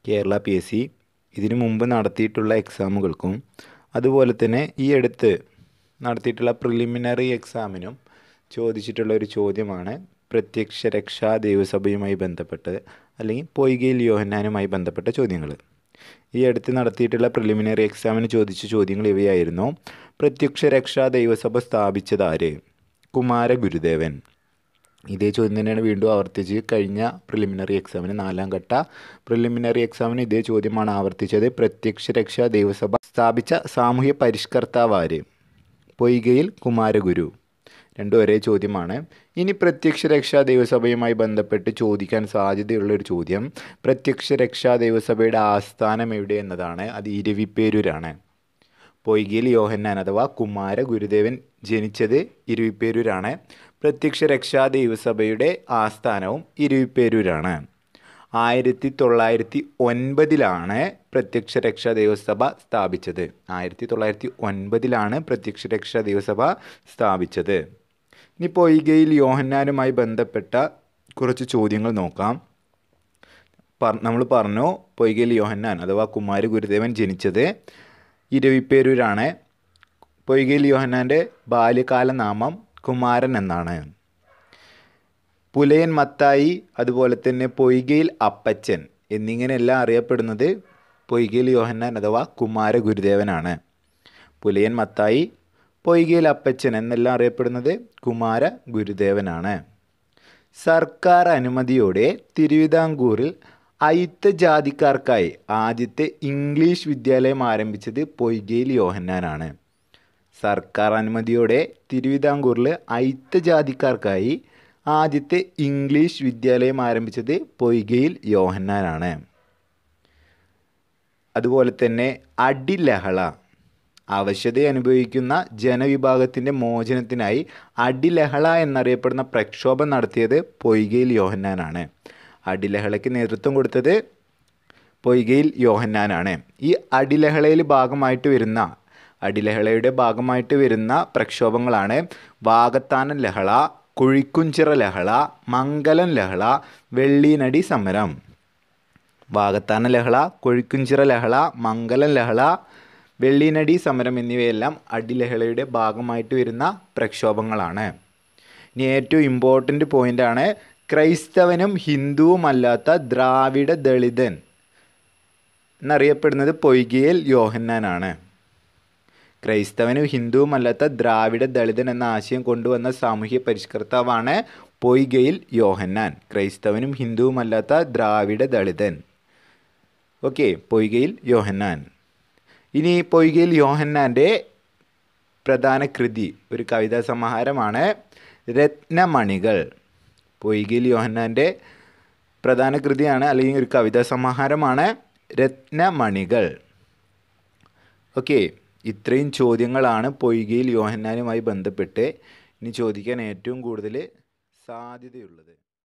Kerala PSC ഇതിനു മുമ്പ് നടത്തിയിട്ടുള്ള എക്സാമുകൾക്കും അതുപോലെ തന്നെ ഈ അടുത്ത് നടത്തിയിട്ടുള്ള പ്രിലിമിനറി എക്സാമിനും ചോദിച്ചിട്ടുള്ള ഒരു ചോദ്യമാണ് പ്രത്യക്ഷ രക്ഷാ ദൈവസഭയുമായി ബന്ധപ്പെട്ട് അല്ലെങ്കിൽ പൊയ്കയിൽ യോഹന്നാനുമായി ബന്ധപ്പെട്ട ചോദ്യങ്ങൾ. ഈ അടുത്ത് നടത്തിയിട്ടുള്ള പ്രിലിമിനറി എക്സാമിന് ചോദിച്ച ചോദ്യങ്ങൾ ഇവയായിരുന്നു. പ്രത്യക്ഷ രക്ഷാ ദൈവസഭ സ്ഥാപിച്ചതാര്? കുമാരഗുരുദേവൻ. ഇതേ ചോദ്യം തന്നെയാണ് വീണ്ടും ആവർത്തിച്ച് കഴിഞ്ഞ പ്രിലിമിനറി എക്സാമിന് 4ാം ഘട്ട പ്രിലിമിനറി എക്സാമിന് ഇതേ ചോദ്യമാണ് ആവർത്തിച്ചത്. പ്രത്യക്ഷ രക്ഷാ ദൈവസഭ സ്ഥാപിച്ച സാമൂഹ്യ പരിഷ്കർത്താവാര്? പൊയ്കയിൽ കുമാരഗുരു. രണ്ടും ഒരേ ചോദ്യമാണ്. ഇനി പ്രത്യക്ഷ രക്ഷാ ദൈവസഭയുമായി ബന്ധപ്പെട്ട് ചോദിക്കാൻ സാധ്യതയുള്ളൊരു ചോദ്യം പ്രത്യക്ഷ രക്ഷാ ദൈവസഭയുടെ ആസ്ഥാനം എവിടെ എന്നതാണ്. അത് ഇരവിപ്പേരൂരാണ്. പൊയ്കയിൽ യോഹന്നാൻ അഥവാ കുമാരഗുരുദേവൻ ജനിച്ചത് ഇരവിപ്പേരൂരാണ്. പ്രത്യക്ഷ രക്ഷാ ദൈവസഭയുടെ ആസ്ഥാനവും ഇരവിപ്പേരൂരാണ്. 1909 പ്രത്യക്ഷ രക്ഷാ ദൈവസഭ സ്ഥാപിച്ചത്. 1909 പ്രത്യക്ഷ രക്ഷാ ദൈവസഭ സ്ഥാപിച്ചത്. ഇനി പൊയ്കയിൽ യോഹന്നാനുമായി ബന്ധപ്പെട്ട കുറച്ച് ചോദ്യങ്ങൾ നോക്കാം. നമ്മൾ പറഞ്ഞു പൊയ്കയിൽ യോഹന്നാൻ അഥവാ കുമാരഗുരുദേവൻ ജനിച്ചത് ഇരവിപ്പേരൂരാണ്. പൊയ്കയിൽ യോഹന്നാൻ്റെ ബാല്യകാല നാമം കുമാരൻ എന്നാണ്. പുലയൻ മത്തായി അതുപോലെ തന്നെ പൊയ്കയിൽ അപ്പച്ചൻ എന്നിങ്ങനെയെല്ലാം അറിയപ്പെടുന്നത് പൊയ്കയിൽ യോഹന്നാൻ അഥവാ കുമാരഗുരുദേവനാണ്. പുലയൻ മത്തായി, പൊയ്കയിൽ അപ്പച്ചൻ എന്നെല്ലാം അറിയപ്പെടുന്നത് കുമാരഗുരുദേവനാണ്. സർക്കാർ അനുമതിയോടെ തിരുവിതാംകൂറിൽ അയിത്ത ജാതിക്കാർക്കായി ആദ്യത്തെ ഇംഗ്ലീഷ് വിദ്യാലയം ആരംഭിച്ചത് പൊയ്കയിൽ യോഹന്നാനാണ്. സർക്കാർ അനുമതിയോടെ തിരുവിതാംകൂറിൽ അയിത്ത ജാതിക്കാർക്കായി ആദ്യത്തെ ഇംഗ്ലീഷ് വിദ്യാലയം ആരംഭിച്ചത് പൊയ്കയിൽ യോഹന്നാനാണ്. അതുപോലെ തന്നെ അടിലഹള, അവശത അനുഭവിക്കുന്ന ജനവിഭാഗത്തിൻ്റെ മോചനത്തിനായി അടിലഹള എന്നറിയപ്പെടുന്ന പ്രക്ഷോഭം നടത്തിയത് പൊയ്കയിൽ യോഹന്നാനാണ്. അടിലഹളയ്ക്ക് നേതൃത്വം കൊടുത്തത് പൊയ്കയിൽ യോഹന്നാനാണ്. ഈ അടിലഹളയുടെ ഭാഗമായിട്ട് വരുന്ന പ്രക്ഷോഭങ്ങളാണ് വാകത്താനം ലഹള, കുഴിക്കുംചിറ ലഹള, മംഗലം ലഹള, വെള്ളീനടി സമരം. വാകത്താന ലഹള, കുഴിക്കുംചിറ ലഹള, മംഗലം ലഹള, വെള്ളീനടി സമരം എന്നിവയെല്ലാം അടിലഹളയുടെ ഭാഗമായിട്ട് വരുന്ന പ്രക്ഷോഭങ്ങളാണ്. ഇനി ഏറ്റവും ഇമ്പോർട്ടൻ്റ് പോയിൻ്റാണ് ക്രൈസ്തവനും ഹിന്ദുവുമല്ലാത്ത ദ്രാവിഡ ദളിതൻ എന്നറിയപ്പെടുന്നത് പൊയ്കയിൽ യോഹന്നാനാണ്. ക്രൈസ്തവനും ഹിന്ദുവുമല്ലാത്ത ദ്രാവിഡ ദളിതൻ എന്ന ആശയം കൊണ്ടുവന്ന സാമൂഹ്യ പരിഷ്കർത്താവാണ് പൊയ്കയിൽ യോഹന്നാൻ. ക്രൈസ്തവനും ഹിന്ദുവുമല്ലാത്ത ദ്രാവിഡ ദളിതൻ. ഓക്കെ, പൊയ്കയിൽ യോഹന്നാൻ. ഇനി പൊയ്കയിൽ യോഹന്നാൻ്റെ പ്രധാന കൃതി ഒരു കവിതാ സമാഹാരമാണ് രത്നമണികൾ. പൊയ്കയിൽ യോഹന്നാൻ്റെ പ്രധാന കൃതിയാണ് അല്ലെങ്കിൽ ഒരു കവിതാ സമാഹാരമാണ് രത്നമണികൾ. ഓക്കെ, ഇത്രയും ചോദ്യങ്ങളാണ് പൊയ്കയിൽ യോഹന്നാനുമായി ബന്ധപ്പെട്ട് ഇനി ചോദിക്കാൻ ഏറ്റവും കൂടുതൽ സാധ്യതയുള്ളത്.